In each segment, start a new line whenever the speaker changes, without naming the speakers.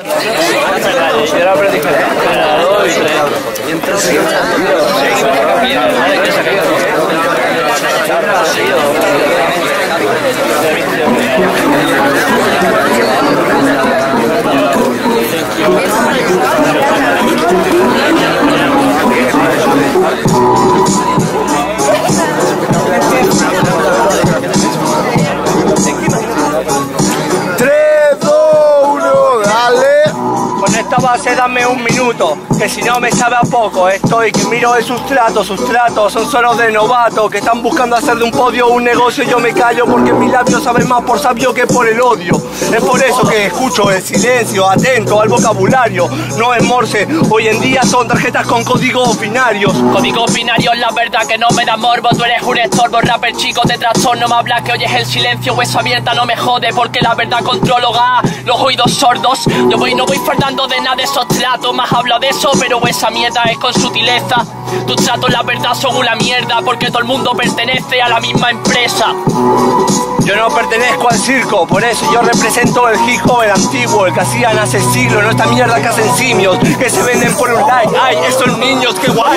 Base, dame un minuto, que si no me sabe a poco. Estoy que miro de sus tratos son solo de novato, que están buscando hacer de un podio un negocio. Yo me callo porque mis labios saben más por sabio que por el odio. Es por eso que escucho el silencio, atento al vocabulario. No es morse, hoy en día son tarjetas con códigos binarios.
Códigos binarios, la verdad que no me da morbo. Tú eres un estorbo, rapper chico de trastorno. Me hablas que oyes el silencio, hueso abierta no me jode, porque la verdad controloga los oídos sordos. Yo no voy fardando de nada de esos tratos, más hablo de eso, pero esa mierda es con sutileza. Tus tratos la verdad son una mierda, porque todo el mundo pertenece a la misma empresa.
Yo no pertenezco al circo, por eso yo represento el hip hop, el antiguo, el que hacían hace siglos, no esta mierda que hacen simios, que se venden por un like. Ay, esos niños, qué guay.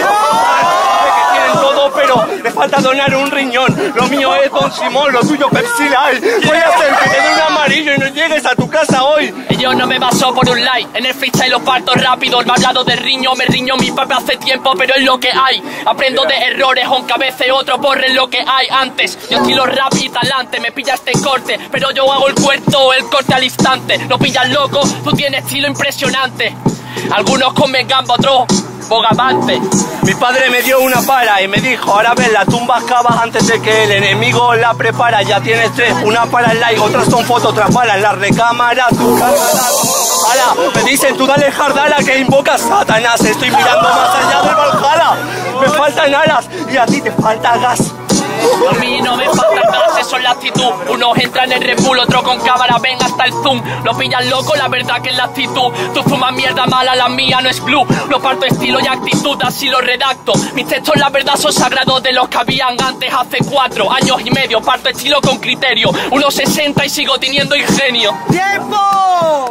Todo, pero le falta donar un riñón. Lo mío es Don Simón, lo tuyo Pepsi Light. Voy a hacer que te dé un amarillo y no llegues a tu casa hoy.
Y yo no me baso por un like, en el freestyle lo parto rápido. Me ha hablado de riño, me riño mi papá hace tiempo, pero es lo que hay. Aprendo de errores, aunque a veces otro borre lo que hay antes. Yo estilo rap y talante, me pilla este corte, pero yo hago el corte al instante. No pillas loco, tú tienes estilo impresionante. Algunos comen gamba, otros bogavante.
Mi padre me dio una pala y me dijo, ahora ves, la tumba cavas antes de que el enemigo la prepara. Ya tienes tres, una para el like, otras son fotos, otras balas, la recámara, tu ala. Me dicen, tú dale jardala que invocas Satanás. Estoy mirando más allá del Valhalla. Me faltan alas y a ti te falta gas.
A mí no me falta gas, eso es la actitud. Unos entran en Red Bull, otro con cámara, ven hasta el zoom. Lo pillan loco, la verdad que es la actitud. Tú fumas mierda mala, la mía no es blue. Lo parto estilo y actitud, así lo redacto. Mis textos la verdad son sagrados de los que habían antes. Hace 4 años y medio, parto estilo con criterio. 1.60 y sigo teniendo ingenio.
¡Tiempo!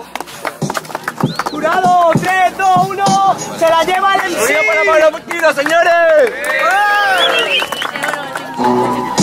¡Jurado! 3, 2, 1, ¡se la lleva el MC! ¡Para Pablo Quino, señores!